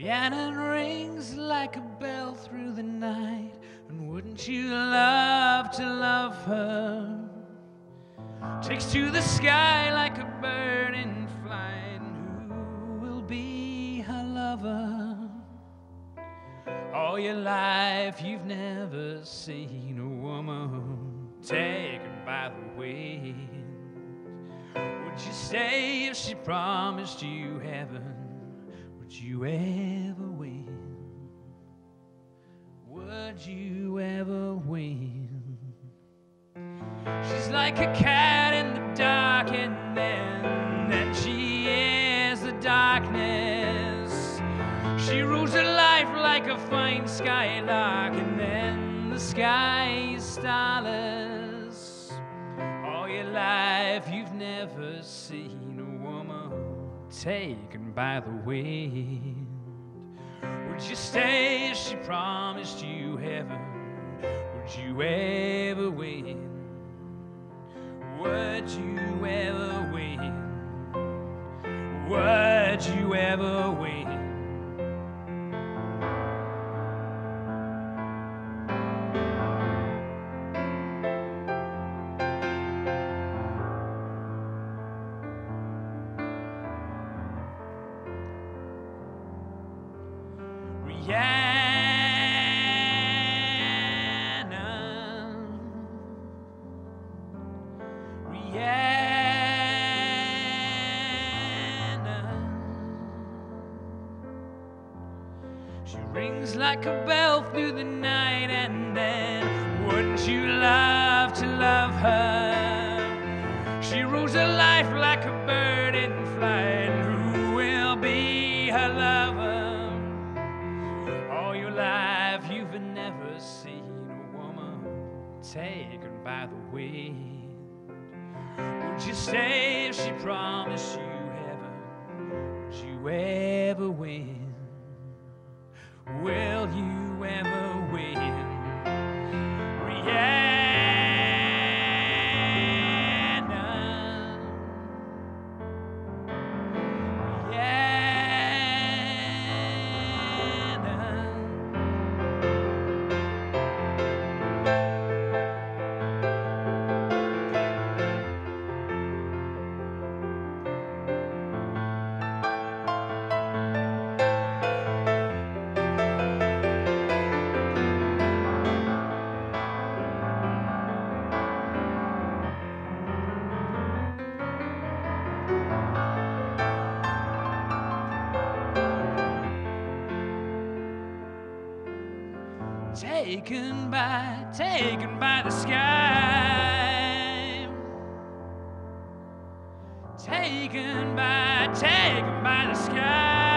Rihannon rings like a bell through the night, and wouldn't you love to love her? Takes to the sky like a bird in flight, and who will be her lover? All your life you've never seen a woman taken by the wind. Would you stay if she promised you heaven? Would you ever win? Would you ever win? She's like a cat in the dark, and then she is the darkness. She rules her life like a fine skylark, and then the sky is starless. All your life you've never seen a woman taken by the wind. Would you stay if she promised you heaven? Would you ever win? Would you ever win? Would you ever win? She rings like a bell through the night, and then wouldn't you love to love her? She rules her life like a bird in flight, and who will be her lover? All your life you've never seen a woman taken by the wind. Would you stay if she promised you heaven? Would you ever win? Will you ever win? Rihannon. Taken by the sky. Taken by the sky.